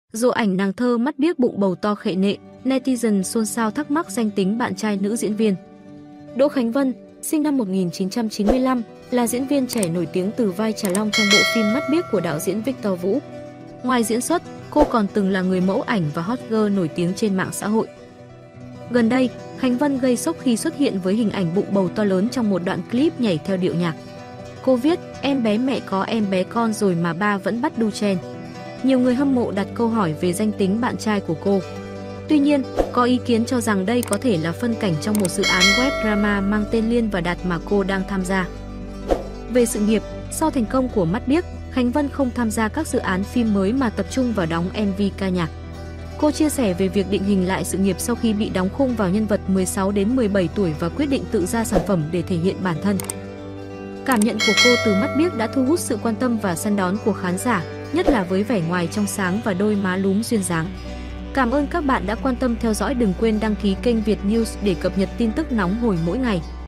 Rồi ảnh nàng thơ mắt biếc bụng bầu to khệ nệ, netizen xôn xao thắc mắc danh tính bạn trai nữ diễn viên. Đỗ Khánh Vân, sinh năm 1995, là diễn viên trẻ nổi tiếng từ vai Trà Long trong bộ phim Mắt biếc của đạo diễn Victor Vũ. Ngoài diễn xuất, cô còn từng là người mẫu ảnh và hot girl nổi tiếng trên mạng xã hội. Gần đây, Khánh Vân gây sốc khi xuất hiện với hình ảnh bụng bầu to lớn trong một đoạn clip nhảy theo điệu nhạc. Cô viết, em bé mẹ có em bé con rồi mà ba vẫn bắt đu chen. Nhiều người hâm mộ đặt câu hỏi về danh tính bạn trai của cô. Tuy nhiên, có ý kiến cho rằng đây có thể là phân cảnh trong một dự án web drama mang tên Liên và Đạt mà cô đang tham gia. Về sự nghiệp, sau thành công của Mắt biếc, Khánh Vân không tham gia các dự án phim mới mà tập trung vào đóng MV ca nhạc. Cô chia sẻ về việc định hình lại sự nghiệp sau khi bị đóng khung vào nhân vật 16 đến 17 tuổi và quyết định tự ra sản phẩm để thể hiện bản thân. Cảm nhận của cô từ Mắt biếc đã thu hút sự quan tâm và săn đón của khán giả, nhất là với vẻ ngoài trong sáng và đôi má lúm duyên dáng. Cảm ơn các bạn đã quan tâm theo dõi, đừng quên đăng ký kênh Việt News để cập nhật tin tức nóng hổi mỗi ngày.